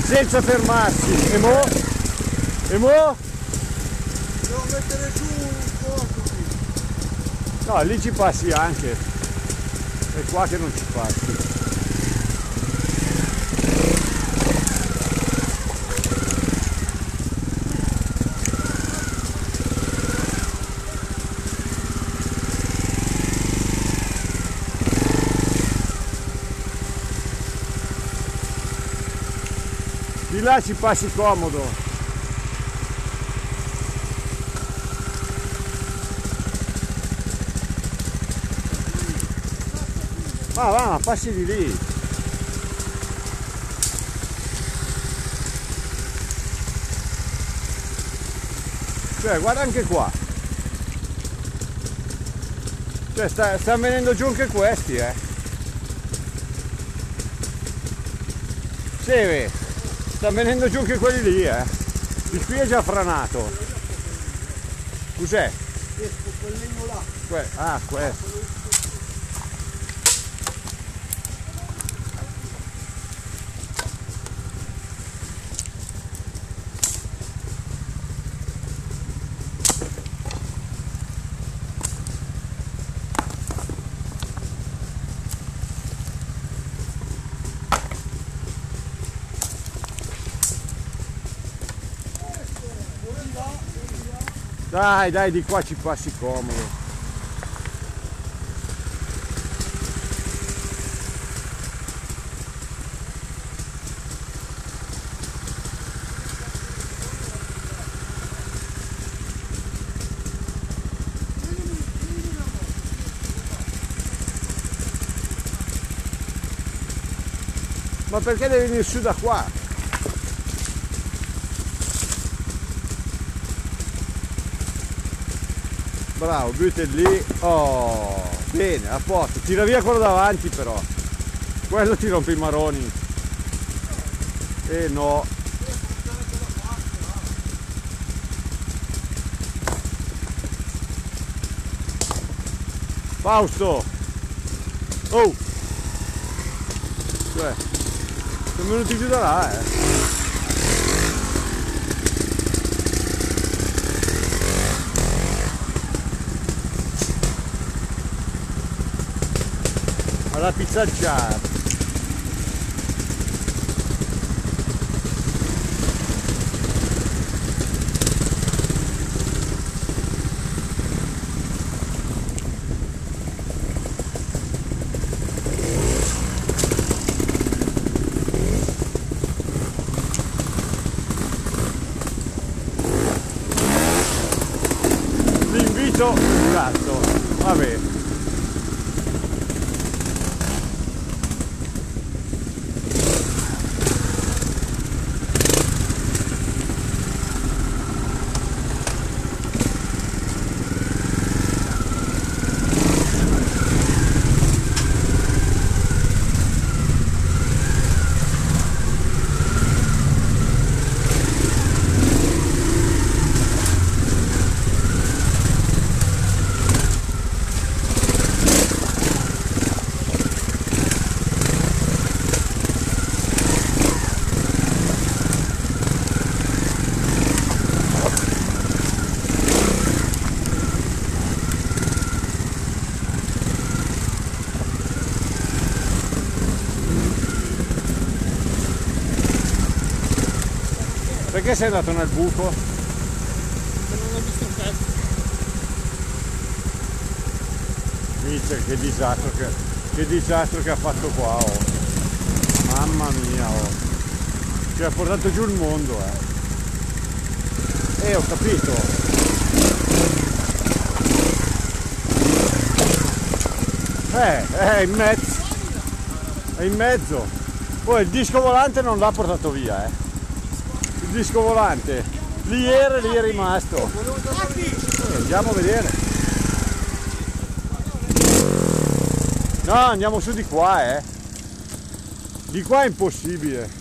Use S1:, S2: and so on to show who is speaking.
S1: senza fermarsi. E mo? E mo?
S2: Devo mettere giù un po' così.
S1: No, lì ci passi anche. È qua che non ci passi. Di là ci passi comodo. Ma passi di lì. Cioè, guarda anche qua. Cioè, sta venendo giù anche questi, Sì, sta venendo giù anche quelli lì, Di qui è già franato. Cos'è?
S2: Quel legno là.
S1: Questo. Dai, di qua ci passi comodo. Ma perché devi venire su da qua? Bravo, butta lì. Oh, bene, a posto. Tira via quello davanti però. Quello ti rompe i maroni. No. Fausto. Oh. Cioè, sono venuti giù da là, alla pizzaggiata. L'invito, cazzo, vabbè. Perché sei andato nel buco?
S2: Non ho visto un pezzo.
S1: Mister, che disastro che ha fatto qua, oh. Mamma mia, oh. Ci ha portato giù il mondo, ho capito. È in mezzo. È in mezzo. Poi il disco volante non l'ha portato via, Il disco volante lì era rimasto. Andiamo a vedere. No, andiamo su di qua, Di qua è impossibile.